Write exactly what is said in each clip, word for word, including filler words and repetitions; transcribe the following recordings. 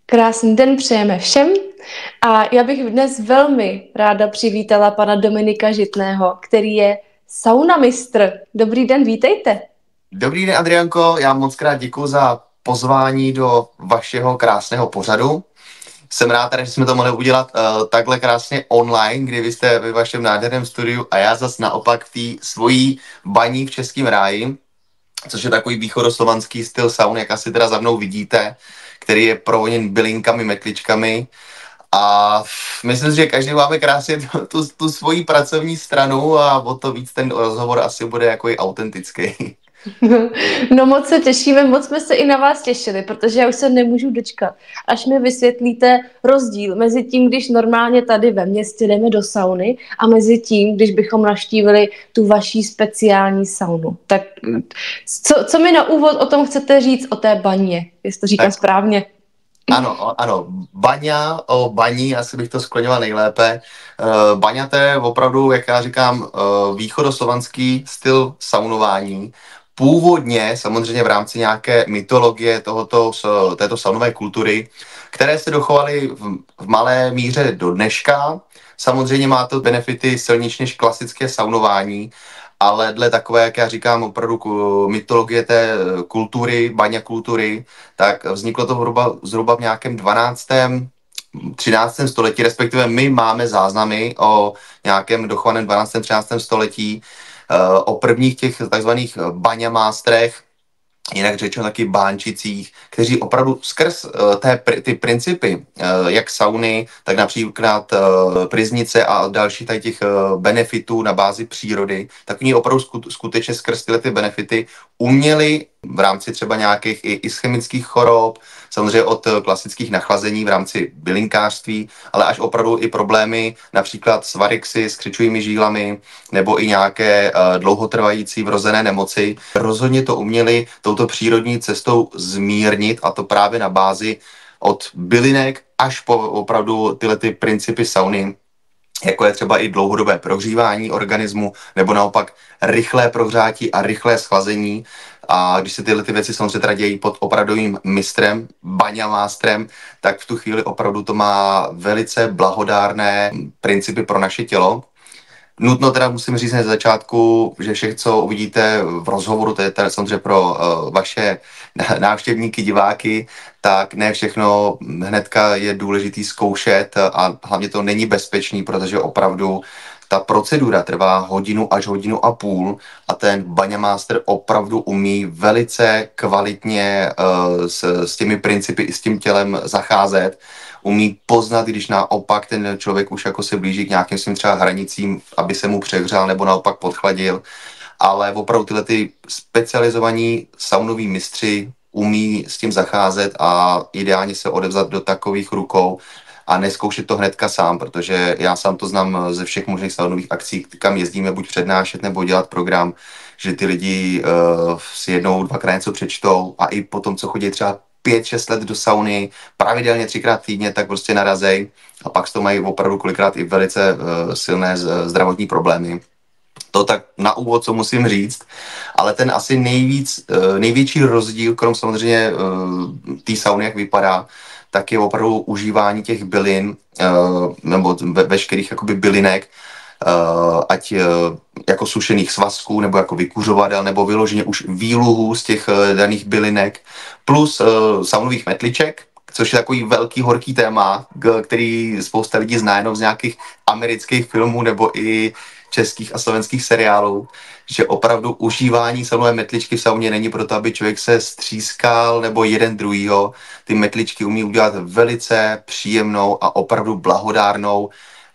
Krásný den přejeme všem a já bych dnes velmi ráda přivítala pana Dominika Žitného, který je saunamistr. Dobrý den, vítejte. Dobrý den, Adriánko, já moc krát děkuji za pozvání do vašeho krásného pořadu. Jsem rád, že jsme to mohli udělat uh, takhle krásně online, kdy vy jste ve vašem nádherném studiu a já zas naopak v té svojí baní v Českém ráji, což je takový východoslovanský styl sauny, jak asi teda za mnou vidíte, který je provoněn bylinkami, metličkami. A myslím si, že každý máme krásně tu, tu, tu svoji pracovní stranu a o to víc ten rozhovor asi bude jako i autentický. No moc se těšíme, moc jsme se i na vás těšili, protože já už se nemůžu dočkat, až mi vysvětlíte rozdíl mezi tím, když normálně tady ve městě jdeme do sauny a mezi tím, když bychom navštívili tu vaší speciální saunu. Tak co, co mi na úvod o tom chcete říct, o té baně, jestli to říkám tak správně? Ano, ano, baňa, o baní, asi bych to skloňoval nejlépe. Uh, baňa to je opravdu, jak já říkám, uh, východoslovanský styl saunování. Původně, samozřejmě v rámci nějaké mytologie tohoto, této saunové kultury, které se dochovaly v, v malé míře do dneška. Samozřejmě má to benefity silnější než klasické saunování, ale dle takové, jak já říkám, opravdu mytologie té kultury, baňa kultury, tak vzniklo to zhruba, zhruba v nějakém dvanáctém třináctém století, respektive my máme záznamy o nějakém dochovaném dvanáctém třináctém století, o prvních těch takzvaných baňamástrech, jinak řečeno taky bánčicích, kteří opravdu skrz té, ty principy, jak sauny, tak například pryznice a další tady těch benefitů na bázi přírody, tak oni opravdu skutečně skrz tyhle ty benefity uměli v rámci třeba nějakých i ischemických chorob, samozřejmě od klasických nachlazení v rámci bylinkářství, ale až opravdu i problémy například s varixy, s křičovými žílami nebo i nějaké uh, dlouhotrvající vrozené nemoci. Rozhodně to uměli touto přírodní cestou zmírnit, a to právě na bázi od bylinek až po opravdu tyhle ty principy sauny, jako je třeba i dlouhodobé prohřívání organismu, nebo naopak rychlé prohřátí a rychlé schlazení. A když se tyhle ty věci samozřejmě teda dějí pod opravdovým mistrem, baňamástrem, tak v tu chvíli opravdu to má velice blahodárné principy pro naše tělo. Nutno teda musím říct na začátku, že všechno, co uvidíte v rozhovoru, to je teda samozřejmě pro uh, vaše návštěvníky, diváky, tak ne všechno hnedka je důležitý zkoušet a hlavně to není bezpečný, protože opravdu ta procedura trvá hodinu až hodinu a půl a ten baňamáster opravdu umí velice kvalitně uh, s, s těmi principy i s tím tělem zacházet. Umí poznat, když naopak ten člověk už jako se blíží k nějakým svým třeba hranicím, aby se mu přehřál nebo naopak podchladil. Ale opravdu tyhle ty specializovaní saunoví mistři umí s tím zacházet a ideálně se odevzat do takových rukou a neskoušet to hnedka sám, protože já sám to znám ze všech možných saunových akcí, kam jezdíme buď přednášet nebo dělat program, že ty lidi uh, si jednou, dvakrát něco přečtou a i potom, co chodí třeba pět, šest let do sauny, pravidelně třikrát týdně, tak prostě narazej a pak z toho mají opravdu kolikrát i velice uh, silné zdravotní problémy. To tak na úvod, co musím říct, ale ten asi nejvíc, uh, největší rozdíl, krom samozřejmě uh, té sauny, jak vypadá, tak je opravdu užívání těch bylin, uh, nebo ve, veškerých jakoby bylinek, Uh, ať uh, jako sušených svazků, nebo jako vykuřovadel, nebo vyloženě už výluhů z těch uh, daných bylinek, plus uh, saunových metliček, což je takový velký horký téma, k- který spousta lidí zná jenom z nějakých amerických filmů nebo i českých a slovenských seriálů, že opravdu užívání saunové metličky v sauně není proto, aby člověk se střískal nebo jeden druhýho. Ty metličky umí udělat velice příjemnou a opravdu blahodárnou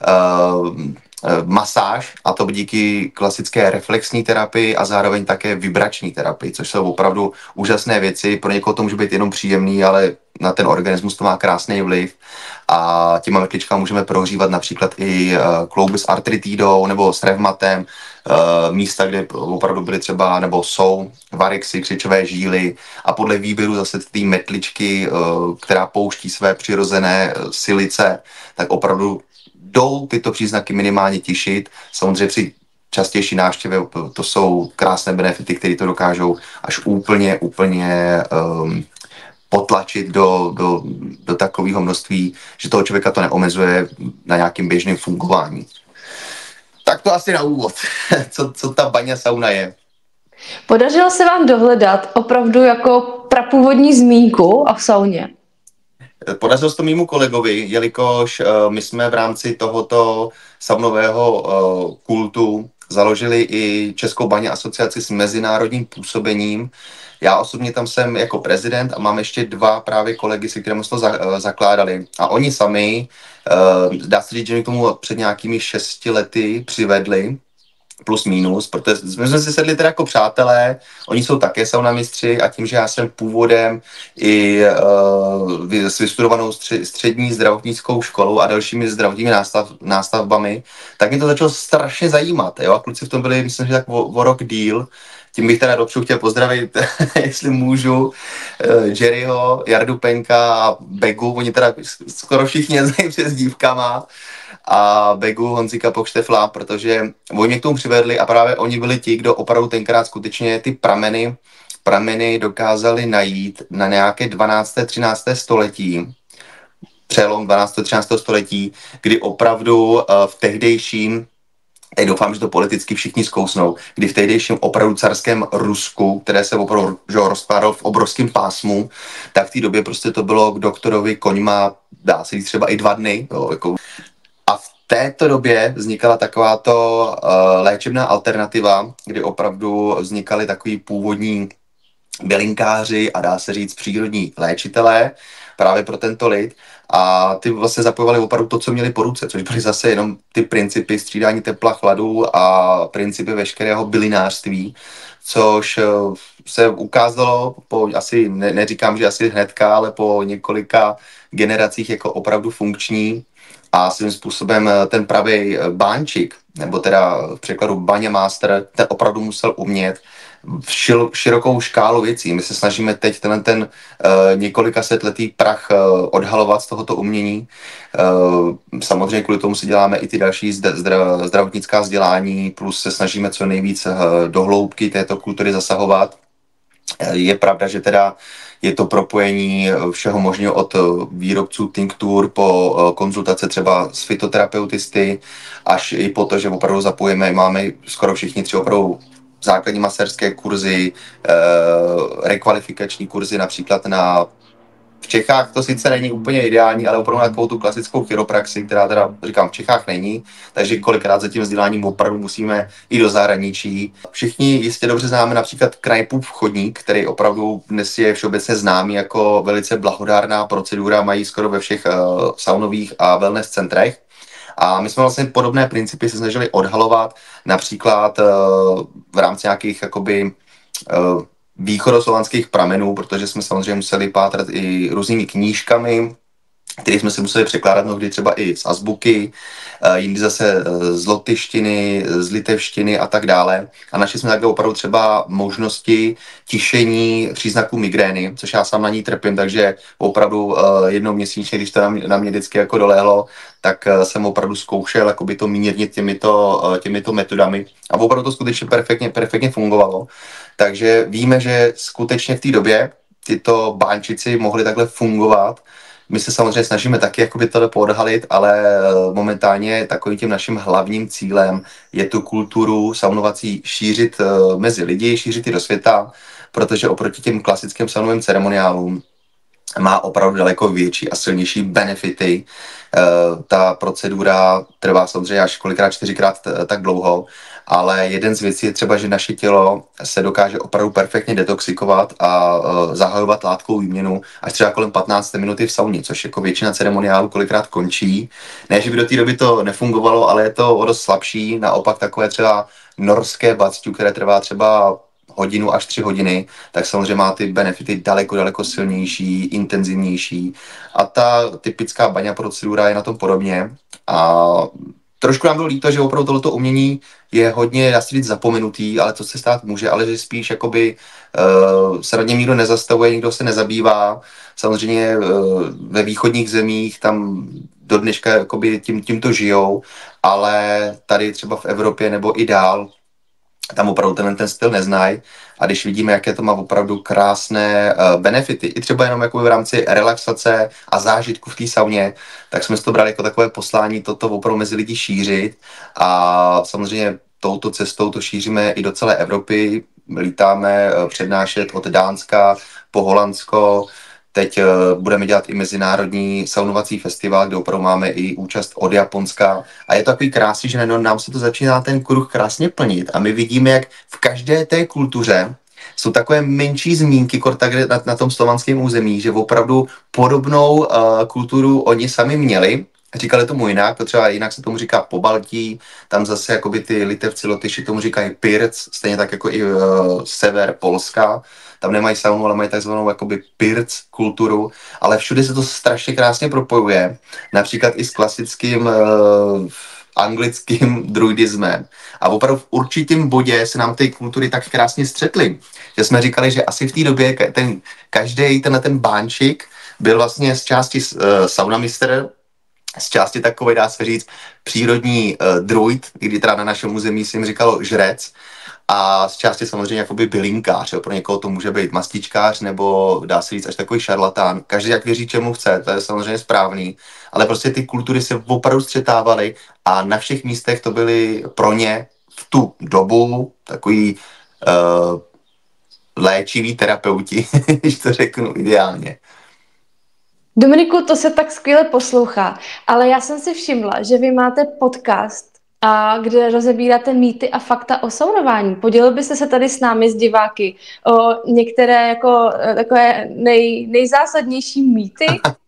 uh, masáž, a to díky klasické reflexní terapii a zároveň také vibrační terapii, což jsou opravdu úžasné věci. Pro někoho to může být jenom příjemný, ale na ten organismus to má krásný vliv a těma metličkama můžeme prohřívat například i klouby s artritidou nebo s revmatem, místa, kde opravdu byly třeba nebo jsou varixy, křičové žíly a podle výběru zase té metličky, která pouští své přirozené silice, tak opravdu jdou tyto příznaky minimálně tišit. Samozřejmě při častější návštěvě to jsou krásné benefity, které to dokážou až úplně, úplně um, potlačit do, do, do takového množství, že toho člověka to neomezuje na nějakým běžným fungování. Tak to asi na úvod, co, co ta baňa sauna je. Podařilo se vám dohledat opravdu jako prapůvodní zmínku a v sauně? Podařilo se to mému kolegovi, jelikož uh, my jsme v rámci tohoto saunového uh, kultu založili i Českou baňu asociaci s mezinárodním působením. Já osobně tam jsem jako prezident a mám ještě dva právě kolegy, se kterými jsme to za, uh, zakládali. A oni sami, uh, dá se říct, že mi k tomu před nějakými šesti lety přivedli, plus minus, protože my jsme si sedli teda jako přátelé, oni jsou také saunamistři a tím, že já jsem původem i uh, s vystudovanou stři, střední zdravotnickou školou a dalšími zdravotními nástav, nástavbami, tak mě to začalo strašně zajímat. Jo? A kluci v tom byli, myslím, že tak o, o rok díl. Tím bych teda dopředu chtěl pozdravit, jestli můžu, Jerryho, Jardu Penka a Begu, oni teda skoro všichni znají přes dívkama, a Begu Honzika Pokštefla, protože oni mě k tomu přivedli a právě oni byli ti, kdo opravdu tenkrát skutečně ty prameny, prameny dokázali najít na nějaké dvanácté třinácté století, přelom dvanáctého třináctého století, kdy opravdu uh, v tehdejším, teď doufám, že to politicky všichni zkousnou, kdy v tehdejším opravdu carském Rusku, které se opravdu rozkládalo v obrovském pásmu, tak v té době prostě to bylo k doktorovi koňma, dá se říct třeba i dva dny, jo, jako. A v této době vznikala takováto uh, léčebná alternativa, kdy opravdu vznikaly takový původní bylinkáři a dá se říct přírodní léčitelé právě pro tento lid. A ty vlastně zapojovali opravdu to, co měli po ruce, což byly zase jenom ty principy střídání tepla, chladu a principy veškerého bylinářství, což se ukázalo po asi, ne, neříkám, že asi hnedka, ale po několika generacích jako opravdu funkční. A svým způsobem ten pravý bánčik, nebo teda v překladu baňa master, ten opravdu musel umět v šil, širokou škálu věcí. My se snažíme teď ten, ten uh, několika setletý prach uh, odhalovat z tohoto umění. Uh, samozřejmě kvůli tomu si děláme i ty další zdra, zdravotnická vzdělání, plus se snažíme co nejvíc uh, do hloubky této kultury zasahovat. Uh, je pravda, že teda je to propojení všeho možného od výrobců tinktur po konzultace třeba s fytoterapeutisty, až i po to, že opravdu zapojíme, máme skoro všichni tři opravdu základní masérské kurzy, eh, rekvalifikační kurzy například na v Čechách to sice není úplně ideální, ale opravdu na takovou tu klasickou chiropraxi, která teda, říkám, v Čechách není, takže kolikrát za tím vzděláním opravdu musíme i do zahraničí. Všichni jistě dobře známe například Knajpův chodník, který opravdu dnes je všeobecně známý jako velice blahodárná procedura, mají skoro ve všech uh, saunových a wellness centrech. A my jsme vlastně podobné principy se snažili odhalovat, například uh, v rámci nějakých jakoby uh, východoslovanských pramenů, protože jsme samozřejmě museli pátrat i různými knížkami, které jsme si museli překládat mnohdy třeba i z azbuky, jindy zase z lotyštiny, z litevštiny a tak dále. A našli jsme takhle opravdu třeba možnosti tišení příznaků migrény, což já sám na ní trpím, takže opravdu jednou měsíčně, když to na mě vždycky jako doléhlo, tak jsem opravdu zkoušel jakoby to mírnit těmito, těmito metodami. A opravdu to skutečně perfektně, perfektně fungovalo. Takže víme, že skutečně v té době tyto bánčici mohly takhle fungovat. My se samozřejmě snažíme taky jakoby tohle poodhalit, ale momentálně takovým tím naším hlavním cílem je tu kulturu saunovací šířit mezi lidi, šířit ji do světa, protože oproti těm klasickým saunovým ceremoniálům má opravdu daleko větší a silnější benefity. Ta procedura trvá samozřejmě až kolikrát čtyřikrát tak dlouho, ale jeden z věcí je třeba, že naše tělo se dokáže opravdu perfektně detoxikovat a zahajovat látkovou výměnu až třeba kolem patnáct minuty v sauně, což jako většina ceremoniálů kolikrát končí. Ne, že by do té doby to nefungovalo, ale je to o dost slabší, naopak takové třeba norské bacťu, které trvá třeba hodinu až tři hodiny, tak samozřejmě má ty benefity daleko, daleko silnější, intenzivnější. A ta typická baňa procedura je na tom podobně. A trošku nám bylo líto, že opravdu tohleto umění je hodně, dá se říct, zapomenutý, ale to se stát může, ale že spíš jakoby uh, se nad něm nikdo nezastavuje, nikdo se nezabývá. Samozřejmě uh, ve východních zemích tam do dneška jakoby tím, tímto žijou, ale tady třeba v Evropě nebo i dál tam opravdu ten, ten styl neznají. A když vidíme, jaké to má opravdu krásné uh, benefity, i třeba jenom jako v rámci relaxace a zážitku v té sauně, tak jsme si to brali jako takové poslání toto opravdu mezi lidi šířit. A samozřejmě touto cestou to šíříme i do celé Evropy. Lítáme uh, přednášet od Dánska po Holandsko. Teď uh, budeme dělat i mezinárodní saunovací festival, kde opravdu máme i účast od Japonska. A je to takový krásný, že no, nám se to začíná ten kruh krásně plnit. A my vidíme, jak v každé té kultuře jsou takové menší zmínky na, na tom slovanském území, že opravdu podobnou uh, kulturu oni sami měli. Říkali tomu jinak, to třeba jinak se tomu říká Pobaltí, tam zase jakoby ty Litevci, Lotyši tomu říkají Pirc, stejně tak jako i uh, sever Polska. Tam nemají saunu, ale mají takzvanou jakoby pirc kulturu, ale všude se to strašně krásně propojuje. Například i s klasickým uh, anglickým druidismem. A opravdu v určitém bodě se nám ty kultury tak krásně střetly, že jsme říkali, že asi v té době ten, každý tenhle ten bánčik byl vlastně z části uh, saunamistr, z části takový, dá se říct, přírodní uh, druid, kdy teda na našem území se jim říkalo žrec, a z části samozřejmě jakoby bylinkář, jo. Pro někoho to může být mastičkář, nebo dá se říct až takový šarlatán. Každý jak věří, čemu chce, to je samozřejmě správný, ale prostě ty kultury se opravdu střetávaly a na všech místech to byly pro ně v tu dobu takový uh, léčiví terapeuti, když to řeknu ideálně. Dominiku, to se tak skvěle poslouchá, ale já jsem si všimla, že vy máte podcast, a kde rozebíráte mýty a fakta o saunování. Podělil byste se tady s námi, s diváky, o některé jako takové nej, nejzásadnější mýty?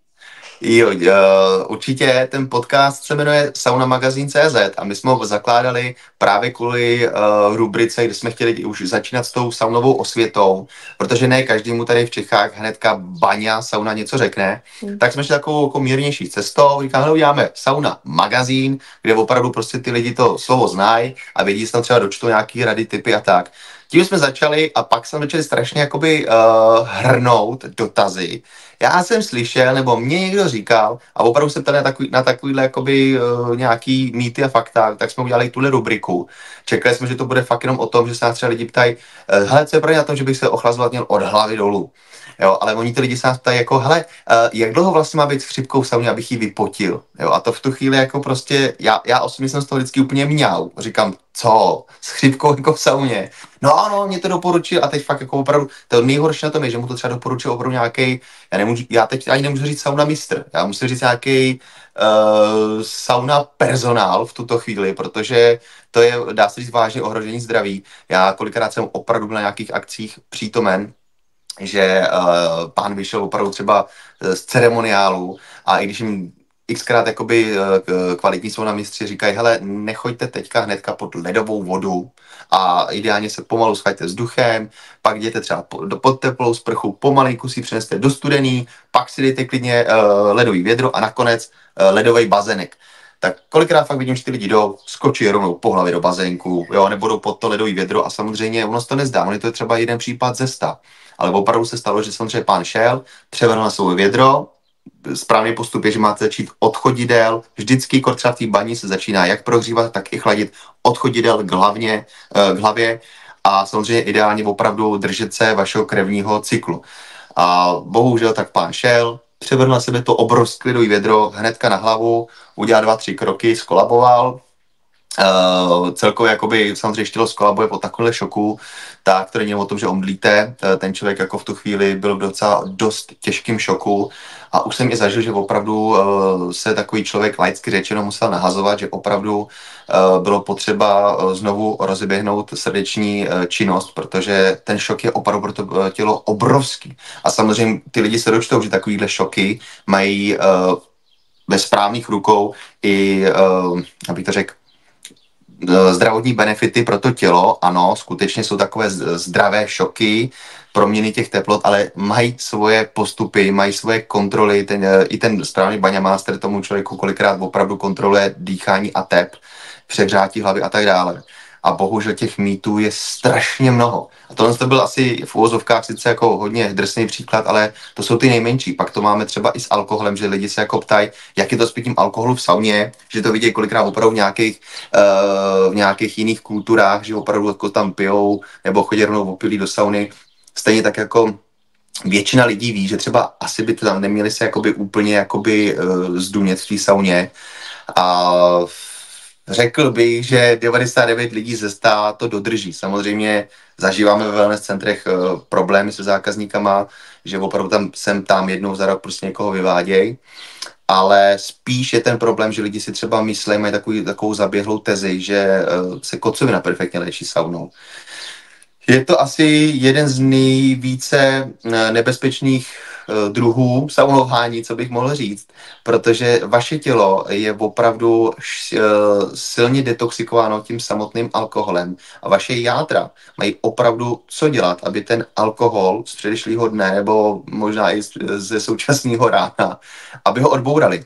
Jo, uh, určitě ten podcast se jmenuje Sauna Magazín tečka cé zet a my jsme ho zakládali právě kvůli uh, rubrice, kde jsme chtěli už začínat s tou saunovou osvětou, protože ne každému tady v Čechách hnedka baňa, sauna něco řekne, hmm. tak jsme šli takovou jako mírnější cestou, říkám, hele, uděláme Sauna Magazín, kde opravdu prostě ty lidi to slovo znají a vědí, že tam třeba dočtou nějaký rady, tipy a tak. Tím jsme začali a pak jsme začali strašně jakoby uh, hrnout dotazy. Já jsem slyšel, nebo mě někdo říkal, a opravdu se ptali na, takový, na takovýhle jakoby uh, nějaký mýty a fakta, tak jsme udělali tuhle rubriku. Čekali jsme, že to bude fakt jenom o tom, že se nás třeba lidi ptají, uh, hele, co je pravda na tom, že bych se ochlazovat měl od hlavy dolů. Jo, ale oni ty lidi se nás ptají jako, hele, uh, jak dlouho vlastně má být s chřipkou v sauně, abych ji vypotil. Jo, a to v tu chvíli jako prostě, já, já osobně jsem z toho vždycky úplně mňau. Říkám, co, s chřipkou jako v sauně? No ano, mě to doporučil a teď fakt jako opravdu, to nejhorší na tom je, že mu to třeba doporučil opravdu nějaký, já nemůžu, já teď ani nemůžu říct sauna mistr, já musím říct nějaký uh, sauna personál v tuto chvíli, protože to je, dá se říct, vážně ohrožení zdraví. Já kolikrát jsem opravdu byl na nějakých akcích přítomen, že uh, pán vyšel opravdu třeba z ceremoniálu a i když jim xkrát jakoby kvalitní sauna mistři říkají, hele, nechoďte teďka hnedka pod ledovou vodu a ideálně se pomalu schaďte vzduchem, pak jděte třeba pod teplou sprchu, pomalejku si přeneste do studený, pak si dejte klidně uh, ledový vědro a nakonec uh, ledový bazének. Tak kolikrát fakt vidím, že ty lidi jdou, skočí rovnou po hlavě do bazénku, jo, nebo jdou pod to ledový vědro a samozřejmě ono se to nezdá, on je to třeba jeden případ ze sta. Ale opravdu se stalo, že samozřejmě pán šel, převrhl na svou vědro, správný postup je, že máte začít od chodidel, vždycky třeba v té baní se začíná jak prohřívat, tak i chladit od chodidel k, hlavně, k hlavě a samozřejmě ideálně opravdu držet se vašeho krevního cyklu. A bohužel tak pán šel, převrhl na sebe to obrovské ledové vědro hnedka na hlavu, udělal dva, tři kroky, skolaboval. Uh, celkově jakoby samozřejmě štělo skolabuje po takovéhle šoku, tak to není o tom, že omdlíte, ten člověk jako v tu chvíli byl v docela dost těžkým šoku a už jsem i zažil, že opravdu uh, se takový člověk laicky řečeno musel nahazovat, že opravdu uh, bylo potřeba uh, znovu rozeběhnout srdeční uh, činnost, protože ten šok je opravdu pro to uh, tělo obrovský a samozřejmě ty lidi se dočtou, že takovýhle šoky mají uh, ve správných rukou i, uh, abych to řekl, zdravotní benefity pro to tělo, ano, skutečně jsou takové zdravé šoky, proměny těch teplot, ale mají svoje postupy, mají svoje kontroly, ten, i ten správný baňamáster tomu člověku kolikrát opravdu kontroluje dýchání a tep, přehřátí hlavy a tak dále. a bohužel těch mýtů je strašně mnoho. A tohle to byl asi v uvozovkách sice jako hodně drsný příklad, ale to jsou ty nejmenší. Pak to máme třeba i s alkoholem, že lidi se jako ptají, jak je to s pitím alkoholu v sauně, že to vidějí kolikrát opravdu v nějakých, uh, v nějakých jiných kulturách, že opravdu jako tam pijou nebo chodí rovnou opilí do sauny. Stejně tak jako většina lidí ví, že třeba asi by tam neměli se jakoby úplně jakoby uh, zdunět v té sauně. A řekl bych, že devadesát devět lidí ze sta to dodrží. Samozřejmě zažíváme ve wellness centrech uh, problémy se zákazníkama, že opravdu tam sem tam jednou za rok prostě někoho vyvádějí. Ale spíš je ten problém, že lidi si třeba myslí, mají takovou, takovou zaběhlou tezi, že uh, se kocovina perfektně léčí saunou. Je to asi jeden z nejvíce nebezpečných druhů saunování, co bych mohl říct, protože vaše tělo je opravdu silně detoxikováno tím samotným alkoholem a vaše játra mají opravdu co dělat, aby ten alkohol z předešlého dne nebo možná i ze současného rána, aby ho odbourali.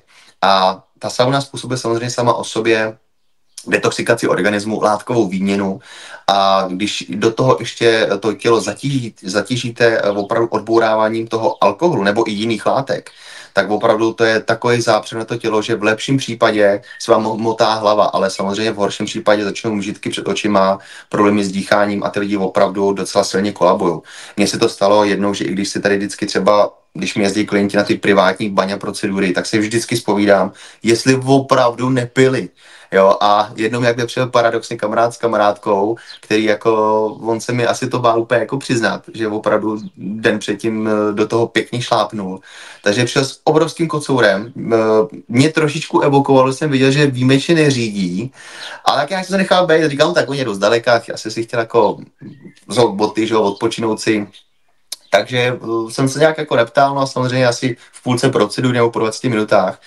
A ta sauna způsobuje samozřejmě sama o sobě detoxikaci organismu, látkovou výměnu a když do toho ještě to tělo zatíží, zatížíte opravdu odbouráváním toho alkoholu nebo i jiných látek, tak opravdu to je takový zápřeh na to tělo, že v lepším případě se vám motá hlava, ale samozřejmě v horším případě začnou mžitky před očima, problémy s dýcháním a ty lidi opravdu docela silně kolabují. Mně se to stalo jednou, že i když si tady vždycky třeba když mi jezdí klienti na ty privátní baňa procedury, tak se vždycky zpovídám, jestli opravdu nepili. Jo, a jednou jak přijel paradoxně kamarád s kamarádkou, který jako, on se mi asi to bál úplně jako přiznat, že opravdu den předtím do toho pěkně šlápnul. Takže přišel s obrovským kocourem, mě trošičku evokovalo, jsem viděl, že výjimečně neřídí, ale tak já jsem se nechal být, říkám, tak on je dost daleka, asi si chtěl jako zout boty, že jo, odpočinout si. Takže jsem se nějak jako neptal, no a samozřejmě asi v půlce procedury nebo po dvaceti minutách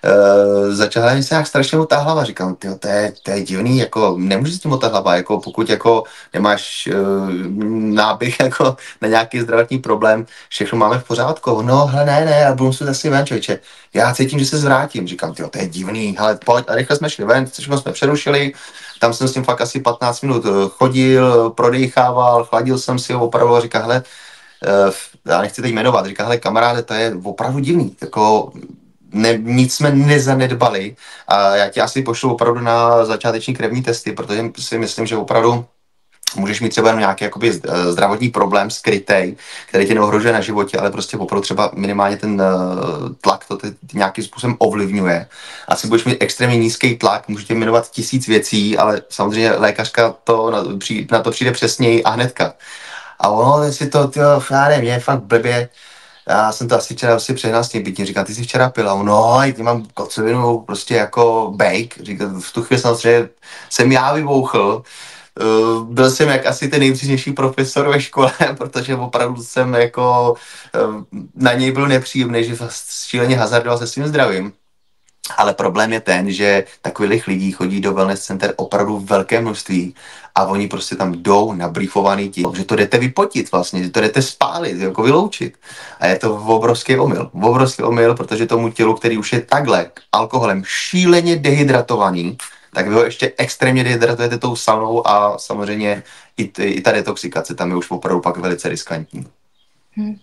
Uh, začala mi se nějak strašně motá hlava. Říkám, tyjo, to je, to je divný, jako nemůže s tím motat hlava, jako pokud jako nemáš uh, náběh jako na nějaký zdravotní problém, všechno máme v pořádku. No, hele, ne, ne, a budu se zase ven, člověče. Já cítím, že se zvrátím. Říkám, tyjo, to je divný, hele, pojď, a rychle jsme šli ven, všechno jsme přerušili, tam jsem s tím fakt asi patnáct minut chodil, prodejchával, chladil jsem si ho opravdu a říká, hele, uh, já nechci teď jmenovat, říká, hele, kamaráde, to je opravdu divný, jako Ne, nic jsme nezanedbali a já ti asi pošlu opravdu na začáteční krevní testy, protože si myslím, že opravdu můžeš mít třeba nějaký jakoby zdravotní problém skrytej, který tě neohrožuje na životě, ale prostě opravdu třeba minimálně ten tlak to nějakým způsobem ovlivňuje. Asi budeš mít extrémně nízký tlak, můžete jmenovat tisíc věcí, ale samozřejmě lékařka to na, na to přijde přesněji a hnedka. A ono, jestli to, tyjo, já nevím, je fakt blbě. Já jsem to asi včera asi přehnal s tím pitím, říkám, ty jsi včera pila, no, ty mám kocovinu prostě jako bake, říkám, v tu chvíli samozřejmě jsem já vybouchl, uh, byl jsem jak asi ten nejpříznější profesor ve škole, protože opravdu jsem jako, uh, na něj byl nepříjemný, že šíleně hazardoval se svým zdravím. Ale problém je ten, že takových lidí chodí do wellness center opravdu velké množství a oni prostě tam jdou nabrýfovaný tím, že to jdete vypotit vlastně, že to jdete spálit, jako vyloučit. A je to obrovský omyl. Obrovský omyl, protože tomu tělu, který už je takhle alkoholem šíleně dehydratovaný, tak vy ho ještě extrémně dehydratujete tou saunou a samozřejmě i, t- i ta detoxikace tam je už opravdu pak velice riskantní. Hmm.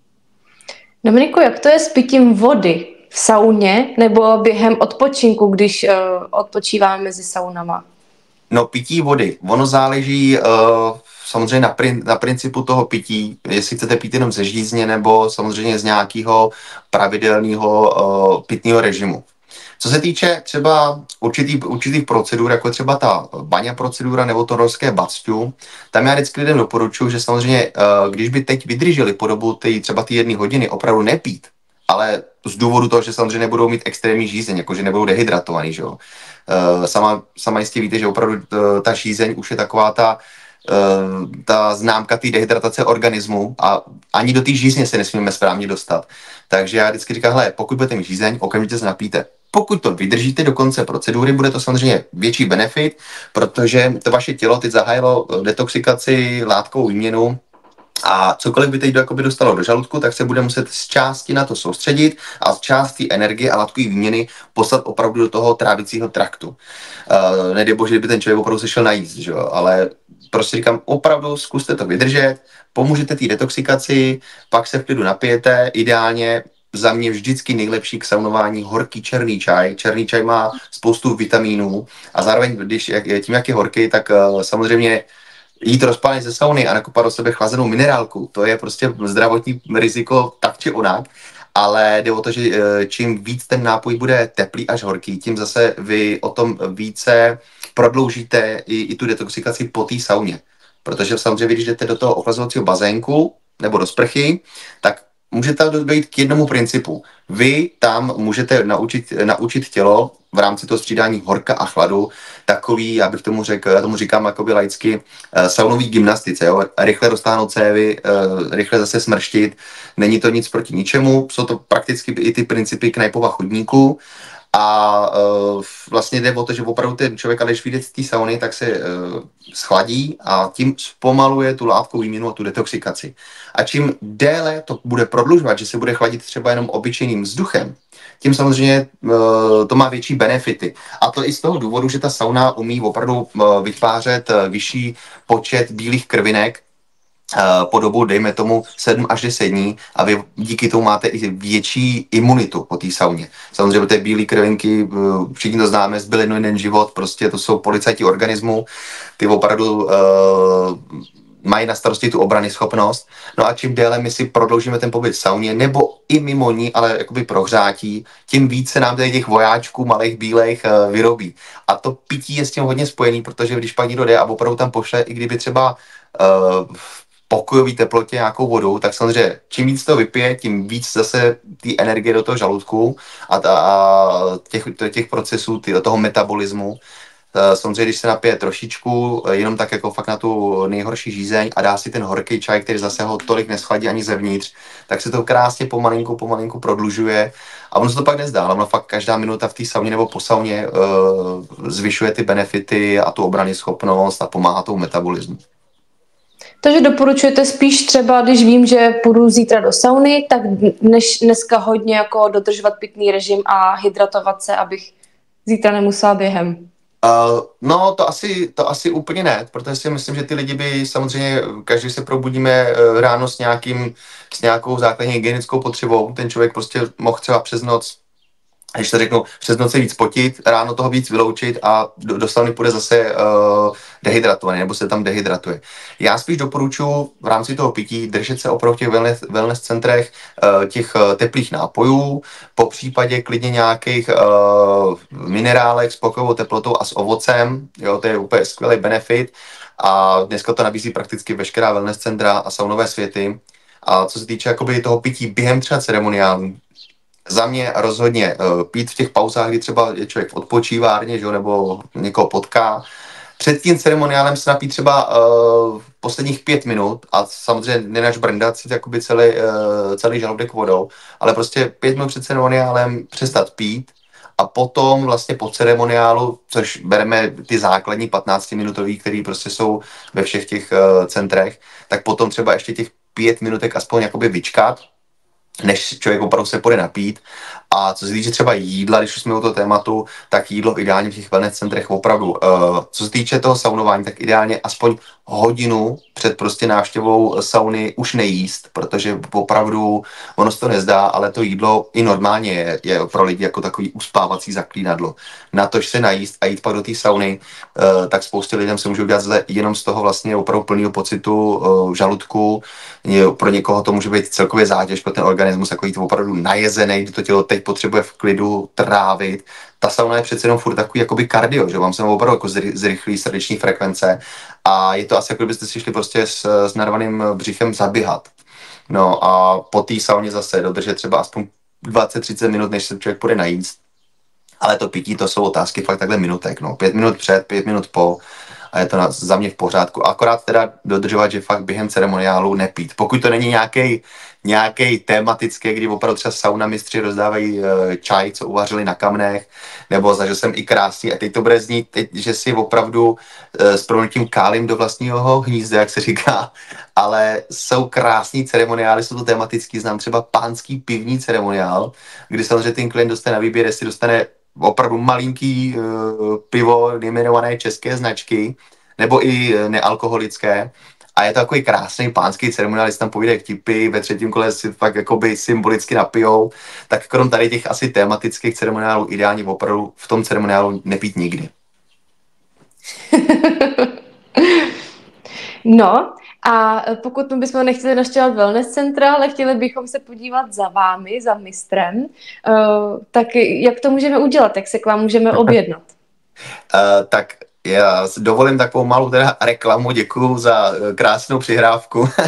Dominiku, jak to je s pitím vody v sauně nebo během odpočinku, když uh, odpočíváme mezi saunama? No, pití vody. Ono záleží uh, samozřejmě na, prin, na principu toho pití, jestli chcete pít jenom ze žízně nebo samozřejmě z nějakého pravidelného uh, pitného režimu. Co se týče třeba určitých, určitých procedur, jako třeba ta baňa procedura nebo to norské bacťu, tam já vždycky lidem doporučuji, že samozřejmě, uh, když by teď vydrželi po dobu tý, třeba ty jedné hodiny opravdu nepít, ale z důvodu toho, že samozřejmě nebudou mít extrémní žízeň, jakože nebudou dehydratovaný, že jo. Uh, sama, sama jistě víte, že opravdu uh, ta žízeň už je taková ta, uh, ta známka té dehydratace organismu a ani do té žízně se nesmíme správně dostat. Takže já vždycky říkám, hele, pokud budete mít žízeň, okamžitě se napijte. Pokud to vydržíte do konce procedury, bude to samozřejmě větší benefit, protože to vaše tělo teď zahájilo detoxikaci, látkovou výměnu A cokoliv by teď do, jakoby dostalo do žaludku, tak se bude muset z části na to soustředit a z části energie a látkové výměny poslat opravdu do toho trávicího traktu. Uh, nedej bože, kdyby ten člověk opravdu se šel najíst, že jo? Ale prostě říkám, opravdu zkuste to vydržet, pomůžete té detoxikaci, pak se v klidu napijete, ideálně za mě vždycky nejlepší k saunování horký černý čaj. Černý čaj má spoustu vitamínů a zároveň, když tím, jak je horký, tak uh, samozřejmě jít rozpálit ze sauny a nakopat do sebe chlazenou minerálku, to je prostě zdravotní riziko tak či onak, ale jde o to, že čím víc ten nápoj bude teplý až horký, tím zase vy o tom více prodloužíte i, i tu detoxikaci po té sauně. Protože samozřejmě, když jdete do toho ochlazovacího bazénku nebo do sprchy, tak můžete dojít k jednomu principu. Vy tam můžete naučit, naučit tělo v rámci toho střídání horka a chladu takový, já bych tomu řekl, já tomu říkám jakoby laicky, uh, saunový gymnastice, jo? Rychle roztáhnout cévy, uh, rychle zase smrštit, není to nic proti ničemu, jsou to prakticky i ty principy Kneippova chodníku. A uh, vlastně jde o to, že opravdu ten člověk, když vyjde z té sauny, tak se uh, schladí a tím zpomaluje tu látkovou výměnu a tu detoxikaci. A čím déle to bude prodlužovat, že se bude chladit třeba jenom obyčejným vzduchem, tím samozřejmě uh, to má větší benefity. A to i z toho důvodu, že ta sauna umí opravdu uh, vytvářet uh, vyšší počet bílých krvinek, po dobu, dejme tomu, sedm až deset dní a vy díky tomu máte i větší imunitu po té sauně. Samozřejmě ty bílé krvinky, všichni to známe, zbyl jedno jeden život, prostě to jsou policajti organismu, ty opravdu uh, mají na starosti tu obrany schopnost. No a čím déle my si prodloužíme ten pobyt v sauně, nebo i mimo ní, ale jakoby prohřátí, tím více nám tady těch vojáčků malých bílejch uh, vyrobí. A to pití je s tím hodně spojený, protože když pak někdo jde a opravdu tam pošle, i kdyby třeba uh, pokojové teplotě nějakou vodou, tak samozřejmě čím víc to vypije, tím víc zase té energie do toho žaludku a, ta, a těch, těch procesů, tý, toho metabolismu. Samozřejmě, když se napije trošičku, jenom tak jako fakt na tu nejhorší žízeň a dá si ten horký čaj, který zase ho tolik neschladí ani zevnitř, tak se to krásně pomalinku, pomalinku prodlužuje a ono se to pak nezdá, ale ono fakt každá minuta v té sauně nebo po sauně uh, zvyšuje ty benefity a tu obrany schopnost a pomáhá tomu metabolismu. Takže doporučujete spíš třeba, když vím, že půjdu zítra do sauny, tak než dneska hodně jako dodržovat pitný režim a hydratovat se, abych zítra nemusela během. Uh, no, to asi, to asi úplně ne, protože si myslím, že ty lidi by samozřejmě, každý se probudíme uh, ráno s, nějakým, s nějakou základní hygienickou potřebou, ten člověk prostě mohl třeba přes noc, když to řeknu, přes noc se víc potit, ráno toho víc vyloučit a do, do sauny půjde zase uh, dehydratovaný, nebo se tam dehydratuje. Já spíš doporučuji v rámci toho pití držet se opravdu v těch wellness, wellness centrech uh, těch uh, teplých nápojů, po případě klidně nějakých uh, minerálek s pokojovou teplotou a s ovocem, jo, to je úplně skvělý benefit a dneska to nabízí prakticky veškerá wellness centra a saunové světy. A co se týče jakoby toho pití během třeba ceremoniálu, za mě rozhodně uh, pít v těch pauzách, kdy třeba je člověk v odpočívárně, že, nebo někoho potká. Před tím ceremoniálem se napít třeba uh, posledních pět minut a samozřejmě nenažbrndat si jakoby celý, uh, celý žaludek vodou, ale prostě pět minut před ceremoniálem přestat pít a potom vlastně po ceremoniálu, což bereme ty základní patnáctiminutový, který prostě jsou ve všech těch uh, centrech, tak potom třeba ještě těch pět minutek aspoň jakoby vyčkat, než člověk opravdu se půjde napít. A co se týče třeba jídla, když už jsme u toho tématu, tak jídlo ideálně v těch wellness centrech opravdu. Uh, co se týče toho saunování, tak ideálně aspoň hodinu před prostě návštěvou sauny už nejíst, protože opravdu ono se to nezdá, ale to jídlo i normálně je, je pro lidi jako takový uspávací zaklínadlo. Na to, že se najíst a jít pak do té sauny, uh, tak spoustě lidem se může udělat zle jenom z toho vlastně opravdu plného pocitu uh, žaludku. Pro někoho to může být celkově zátěž pro ten organismus, jako jít opravdu najezený, kdy to tělo teď potřebuje v klidu trávit. Ta sauna je přece jenom furt takový jakoby kardio, že mám se opravdu jako zrychlý srdeční frekvence a je to asi jako kdybyste si šli prostě s, s narvaným břichem zaběhat. No a po té sauně zase dodržet třeba aspoň dvacet třicet minut, než se člověk půjde najíst. Ale to pití, to jsou otázky fakt takhle minutek, no. Pět minut před, pět minut po a je to na, za mě v pořádku. Akorát teda dodržovat, že fakt během ceremoniálu nepít. Pokud to není nějaký nějaký tematický, kdy opravdu třeba sauna mistři rozdávají e, čaj, co uvařili na kamnech, nebo zažil jsem i krásný, a teď to bude znít, teď, že si opravdu e, s proměnutím kálím do vlastního hnízda, jak se říká, ale jsou krásný ceremoniály, jsou to tematický, znám třeba pánský pivní ceremoniál, kdy samozřejmě ten klient dostane na výběr, jestli dostane opravdu malinký e, pivo nejmenované české značky, nebo i nealkoholické. A je to takový krásný pánský ceremoniál, jestli tam povídají vtipy, ve třetím kole si fakt jakoby symbolicky napijou, tak krom tady těch asi tematických ceremoniálů ideálně opravdu v tom ceremoniálu nepít nikdy. No, a pokud my bychom nechtěli naštěvat wellness centra, ale chtěli bychom se podívat za vámi, za mistrem, uh, tak jak to můžeme udělat? Jak se k vám můžeme objednat? uh, tak já si dovolím takovou malou teda reklamu, děkuju za krásnou přihrávku. uh,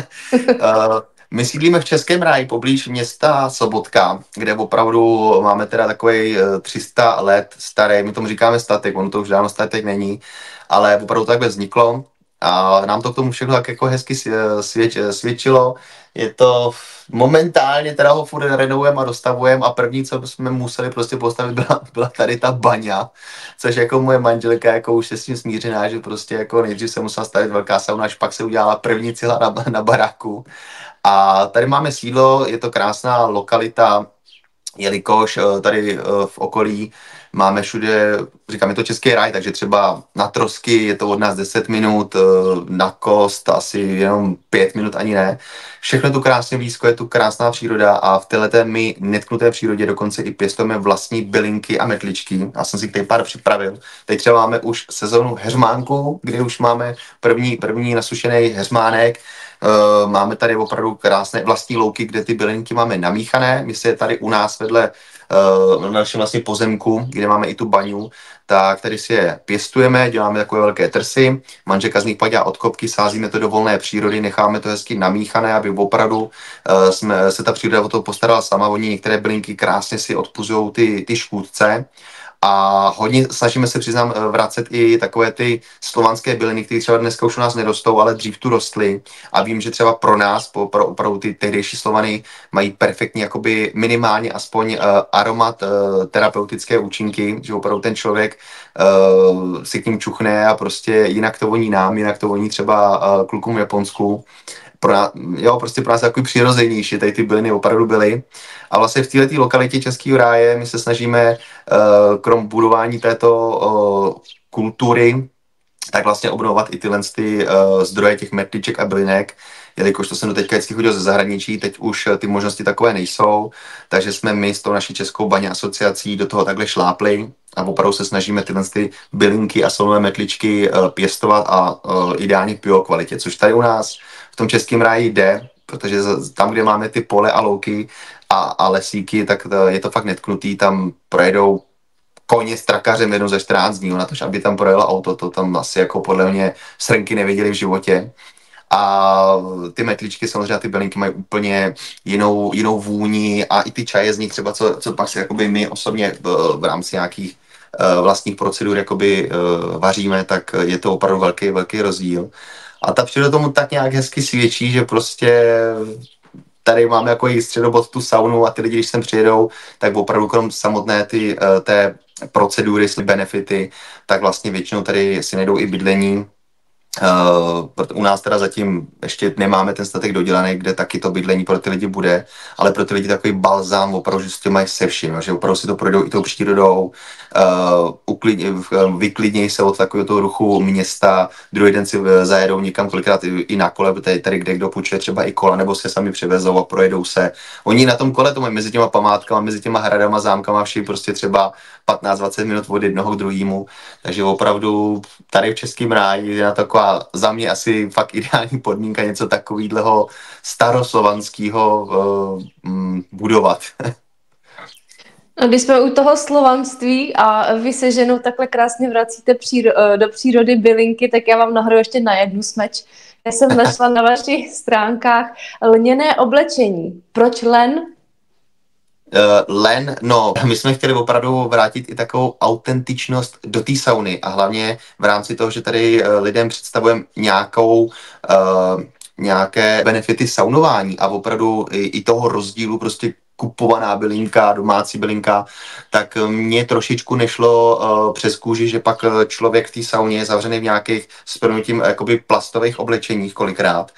My sídlíme v Českém ráji poblíž města Sobotka, kde opravdu máme teda takový tři sta let starý, my tomu říkáme statek, ono to už dávno statek není, ale opravdu takhle vzniklo a nám to k tomu všechno tak jako hezky svědč, svědčilo. Je to momentálně teda ho furt renovujeme a dostavujeme a první, co jsme museli prostě postavit, byla, byla tady ta baňa, což jako moje manželka jako už je s tím smířená, že prostě jako nejdřív se musela stavit velká sauna, až pak se udělala první cihla na, na baráku. A tady máme sídlo, je to krásná lokalita, jelikož tady v okolí máme všude, říkám, je to Český ráj, takže třeba na Trosky je to od nás deset minut, na Kost asi jenom pět minut, ani ne. Všechno je tu krásně blízko, je tu krásná příroda a v téhleté my netknuté přírodě dokonce i pěstujeme vlastní bylinky a metličky. Já jsem si tady pár připravil. Teď třeba máme už sezónu heřmánku, kdy už máme první, první nasušený heřmánek. Uh, máme tady opravdu krásné vlastní louky, kde ty bylinky máme namíchané. My si je tady u nás vedle uh, na našem vlastně pozemku, kde máme i tu baňu, tak tady si je pěstujeme, děláme takové velké trsy, manželka z nich padá odkopky, sázíme to do volné přírody, necháme to hezky namíchané, aby opravdu uh, jsme, se ta příroda o to postarala sama. Oni některé bylinky krásně si odpuzují ty, ty škůdce. A hodně snažíme se, přiznám, vracet i takové ty slovanské byliny, které třeba dneska už u nás nerostou, ale dřív tu rostly. A vím, že třeba pro nás, pro opravdu ty tehdejší Slovany, mají perfektní, jakoby minimálně aspoň uh, aromat, uh, terapeutické účinky, že opravdu ten člověk uh, si k ním čuchne a prostě jinak to voní nám, jinak to voní třeba uh, klukům v Japonsku. Pro nás, jo, prostě pro nás takový přirozenější, tady ty byliny opravdu byly. A vlastně v této lokalitě Českého ráje my se snažíme uh, krom budování této uh, kultury, tak vlastně obnovovat i tyhle ty, uh, zdroje těch metliček a bylinek, jelikož to jsem do teďka vždycky chodil ze zahraničí, teď už ty možnosti takové nejsou, takže jsme my s tou naší Českou baně asociací do toho takhle šlápli a opravdu se snažíme tyhle ty bylinky a solové metličky uh, pěstovat a uh, ideálně v biokvalitě, což tady u nás v tom Českém ráji jde, protože tam, kde máme ty pole a louky a, a lesíky, tak to, je to fakt netknutý, tam projedou koně s trakařem jednou za čtrnáct dní, na to, aby tam projelo auto, to tam asi jako podle mě srnky neviděli v životě. A ty metličky samozřejmě, ty bylinky mají úplně jinou, jinou vůni a i ty čaje z nich třeba, co, co pak si jakoby my osobně v, v rámci nějakých uh, vlastních procedur jakoby uh, vaříme, tak je to opravdu velký, velký rozdíl. A ta příroda tomu tak nějak hezky svědčí, že prostě tady máme jako i středobod tu saunu a ty lidi, když sem přijedou, tak opravdu krom samotné ty, té procedury, benefity, tak vlastně většinou tady si najdou i bydlení. Uh, u nás teda zatím ještě nemáme ten statek dodělaný, kde taky to bydlení pro ty lidi bude, ale pro ty lidi takový balzám, opravdu, že si to mají se vším, že opravdu si to projdou i tou přírodou, uh, uklidně, uh, vyklidnějí se od takového toho ruchu města, druhý den si zajedou někam kolikrát i, i na kole, tady, tady kde kdo půjčuje třeba i kola, nebo se sami přivezou a projedou se. Oni na tom kole to mají mezi těma památkama, mezi těma hradama, zámkama, vši prostě třeba patnáct dvacet minut od jednoho k druhému, takže opravdu tady v Českém ráji je na taková za mě asi fakt ideální podmínka něco takového staroslovanského uh, budovat. No, když jsme u toho slovanství a vy se ženou takhle krásně vracíte příro- do přírody bylinky, tak já vám nahraju ještě na jednu smeč. Já jsem našla na vašich stránkách lněné oblečení. Proč len? Uh, len, no, my jsme chtěli opravdu vrátit i takovou autentičnost do té sauny a hlavně v rámci toho, že tady uh, lidem představujeme nějakou, uh, nějaké benefity saunování a opravdu i, i toho rozdílu prostě kupovaná bylinka, domácí bylinka, tak mně trošičku nešlo uh, přes kůži, že pak člověk v té sauně je zavřený v nějakých s prominutím jakoby plastových oblečeních kolikrát.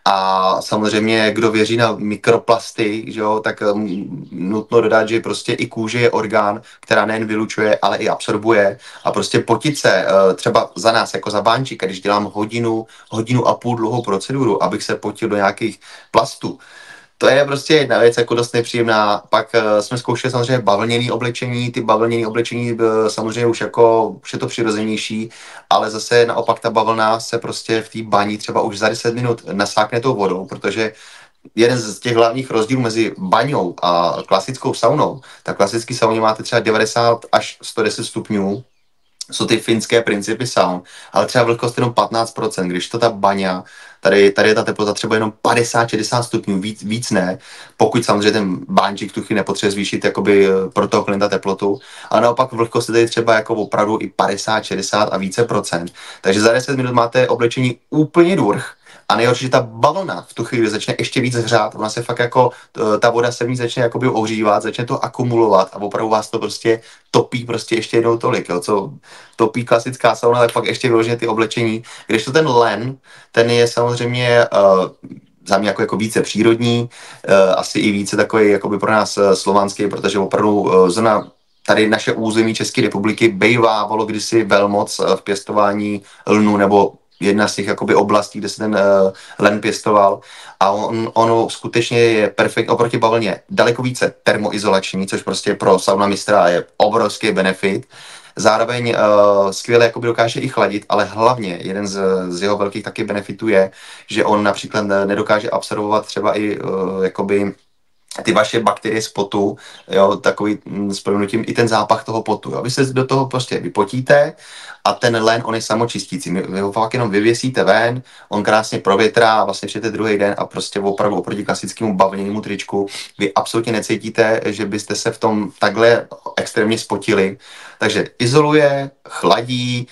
A samozřejmě, kdo věří na mikroplasty, že jo, tak um, nutno dodat, že prostě i kůže je orgán, která nejen vylučuje, ale i absorbuje. A prostě potit se uh, třeba za nás, jako za bánčíka, když dělám hodinu, hodinu a půl dlouhou proceduru, abych se potil do nějakých plastů, to je prostě jedna věc jako dost nepříjemná. Pak uh, jsme zkoušeli samozřejmě bavlněné oblečení, ty bavlněné oblečení uh, samozřejmě už jako, už je to přirozenější, ale zase naopak ta bavlna se prostě v té bani třeba už za deset minut nasákne tou vodou, protože jeden z těch hlavních rozdílů mezi baňou a klasickou saunou, tak klasický sauně máte třeba devadesát až sto deset stupňů, jsou ty finské principy saun, ale třeba vlhkost jenom patnáct procent, když to ta baňa, tady, tady je ta teplota třeba jenom padesát šedesát stupňů, víc, víc ne, pokud samozřejmě ten bánčík v tu chvíli nepotřebuje zvýšit jakoby pro toho klienta teplotu, ale naopak vlhkost je tady třeba jako opravdu i padesát šedesát a více procent, takže za deset minut máte oblečení úplně durch. A nejhorší, že ta bavlna v tu chvíli začne ještě víc hřát, ona se fakt jako, ta voda se v ní začne jakoby ohřívat, začne to akumulovat a opravdu vás to prostě topí prostě ještě jednou tolik, jo, co topí klasická sauna, tak pak ještě vyloženě ty oblečení, když to ten len, ten je samozřejmě uh, za mě jako, jako více přírodní, uh, asi i více takový jakoby pro nás uh, slovanský, protože opravdu uh, zóna tady naše území České republiky bejvávalo kdysi velmoc uh, v pěstování lnu nebo jedna z těch jakoby oblastí, kde se ten uh, len pěstoval a on, ono skutečně je perfekt oproti bavlně daleko více termoizolační, což prostě pro sauna mistra je obrovský benefit. Zároveň uh, skvěle jakoby dokáže i chladit, ale hlavně jeden z, z jeho velkých taky benefitů je, že on například nedokáže absorbovat třeba i uh, jakoby ty vaše bakterie z potu, jo, takový s prominutím i ten zápach toho potu. Jo. Vy se do toho prostě vypotíte a ten len, on je samočistící. Vy ho fakt jenom vyvěsíte ven, on krásně provětrá a vlastně přijete druhý den a prostě opravdu oproti klasickému bavlněnému tričku vy absolutně necítíte, že byste se v tom takhle extrémně spotili. Takže izoluje, chladí,